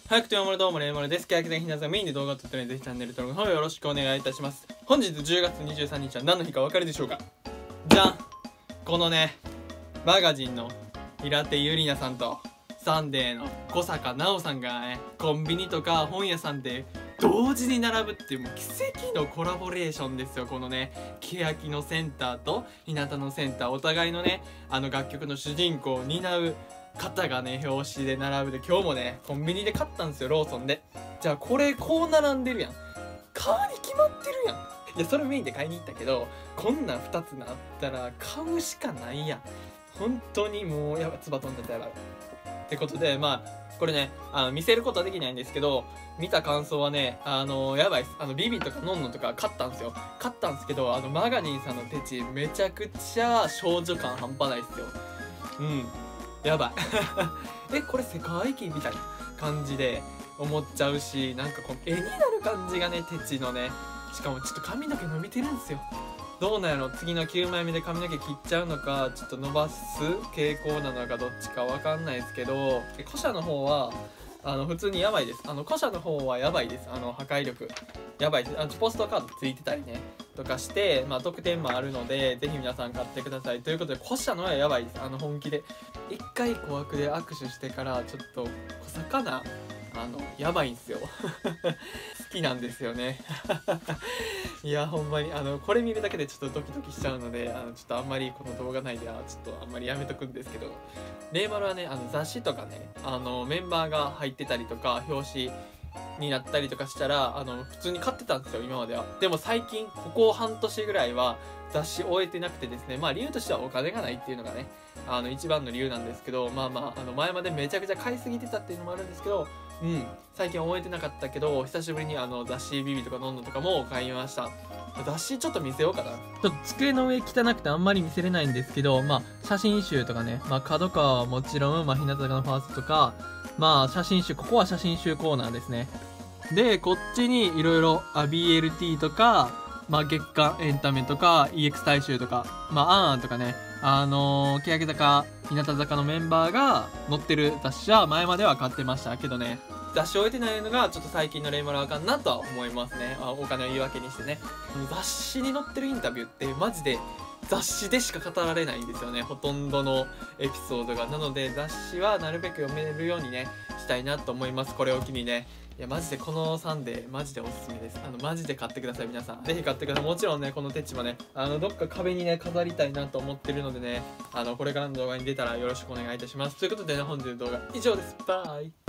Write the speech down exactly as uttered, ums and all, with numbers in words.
早くて守るどうもれいまるです。欅坂ひなさんメインで動画を撮ってるのでぜひチャンネル登録の方よろしくお願いいたします。本日じゅうがつにじゅうさんにちは何の日かお分かりでしょうか。じゃん、このねマガジンの平手友梨奈さんとサンデーの小坂菜緒さんがねコンビニとか本屋さんで同時に並ぶっていうもう奇跡のコラボレーションですよ。このね欅のセンターと日向のセンター、お互いのねあの楽曲の主人公を担う方がね表紙で並ぶで、今日もねコンビニで買ったんですよ、ローソンで。じゃあこれこう並んでるやん、買うに決まってるやん。いやそれメインで買いに行ったけど、こんなんふたつなったら買うしかないやん。本当にもうやばい、つば飛んじゃった、やばいってことで、まあこれねあの見せることはできないんですけど、見た感想はねあのやばいっす。あのビビとかノンノとか買ったんですよ買ったんですけど、あのマガジンさんの手地めちゃくちゃ少女感半端ないっすよ。うんやばいえこれ世界記みたいな感じで思っちゃうし、なんかこの絵になる感じがね手地のね、しかもちょっと髪の毛伸びてるんですよ。どうなんやろ、次のきゅうまいめで髪の毛切っちゃうのかちょっと伸ばす傾向なのかどっちかわかんないですけど、古社の方はあの普通にやばいです。あの古社の方はやばいです。あの破壊力やばいです。あのポストカードついてたりねとかして、まあ特典もあるのでぜひ皆さん買ってくださいということで、古社のはやばいです。あの本気で一回小枠で握手してからちょっと小魚あのやばいんすよ好きなんですよねいやほんまにあのこれ見るだけでちょっとドキドキしちゃうので、あのちょっとあんまりこの動画内ではちょっとあんまりやめとくんですけど、レイマルはねあの雑誌とかねあのメンバーが入ってたりとか表紙になったりとかしたらあの普通に買ってたんですよ今までは。でも最近ここ半年ぐらいは雑誌終えてなくてですね、まあ理由としてはお金がないっていうのがねあの一番の理由なんですけど、まあまああの前までめちゃくちゃ買いすぎてたっていうのもあるんですけど、うん最近終えてなかったけど久しぶりにあの雑誌ビビとかノンノとかも買いました。雑誌ちょっと見せようかな。ちょっと机の上汚くてあんまり見せれないんですけど、まあ写真集とかね、まあ角川はもちろん、まあ日向坂のファーストとか、まあ写真集、ここは写真集コーナーですね。でこっちにいろいろ ビーエルティー とか、まあ、月刊エンタメとか イーエックス 大衆とか、まあ、あんあんとかね、あのー、欅坂日向坂のメンバーが載ってる雑誌は前までは買ってましたけどね、雑誌を置いてないのがちょっと最近のレイマルはあかんなとは思いますね。あお金を言い訳にしてね、雑誌に載ってるインタビューってマジで雑誌でしか語られないんですよね、ほとんどのエピソードが。なので雑誌はなるべく読めるようにねしたいなと思います。これを機にね、いやマジでこのサンデーマジでおすすめです。あのマジで買ってください、皆さんぜひ買ってください。もちろんねこのテッチもねあのどっか壁にね飾りたいなと思ってるのでね、あのこれからの動画に出たらよろしくお願いいたします。ということでね本日の動画以上です。バイ。